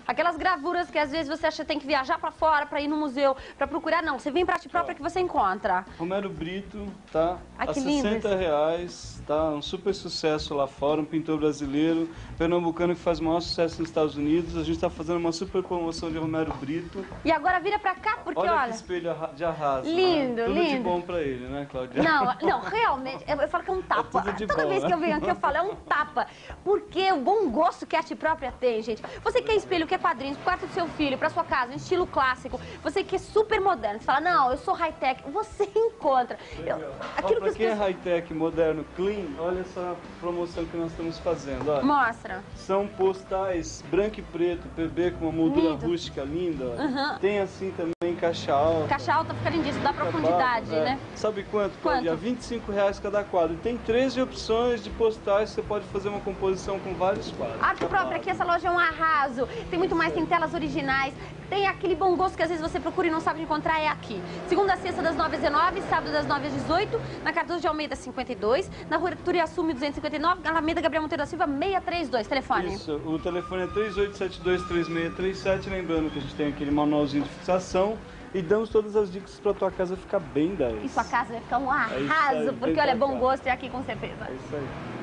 Aquelas gravuras que às vezes você acha que tem que viajar pra fora, pra ir no museu, pra procurar, não. Você vem pra Arte Própria que você encontra. Romero Brito, tá? Ai, a que lindo R$60, tá? Um super sucesso lá fora, um pintor brasileiro, pernambucano que faz o maior sucesso nos Estados Unidos. A gente tá fazendo uma super promoção de Romero Brito. E agora vira pra cá, porque olha... Olha que espelho de arraso, lindo, né? Tudo lindo. de bom pra ele, né, Cláudia? Não, realmente, eu falo que é um tapa. tudo de Toda bom, vez né? que eu venho aqui eu falo, é um tapa. Porque o bom gosto que a Arte Própria tem, gente. Você quer espelho, quer quadrinhos, pro quarto do seu filho, pra sua casa, em estilo clássico. Você quer super moderno. Você fala, não, eu sou high-tech. Você encontra. Aquilo Pra que quem é high-tech, moderno, clean, olha essa promoção que nós estamos fazendo. Olha. Mostra. São postais branco e preto, PB com uma moldura Lindo. rústica linda. Olha. Uhum. Tem assim também caixa alta. Caixa alta fica lindíssimo, dá profundidade, É. né? Sabe quanto, Cláudia? R$25 cada quadro. Tem 13 opções de postais, você pode fazer uma composição com vários quadros. Arte Própria, aqui essa loja é um arraso. Tem muito mais, tem telas originais. Tem aquele bom gosto que às vezes você procura e não sabe encontrar, é aqui. Segunda a sexta das 9 às 19, sábado das 9 às 18, na Cardoso de Almeida 52, na Rua Turiaçu 1259, na Alameda Gabriel Monteiro da Silva 632, telefone. Isso, o telefone é 38723637, lembrando que a gente tem aquele manualzinho de fixação e damos todas as dicas para tua casa ficar bem 10. E sua casa vai ficar um isso aí, arraso, porque bem olha, bom bacana. gosto é aqui com certeza. É isso aí.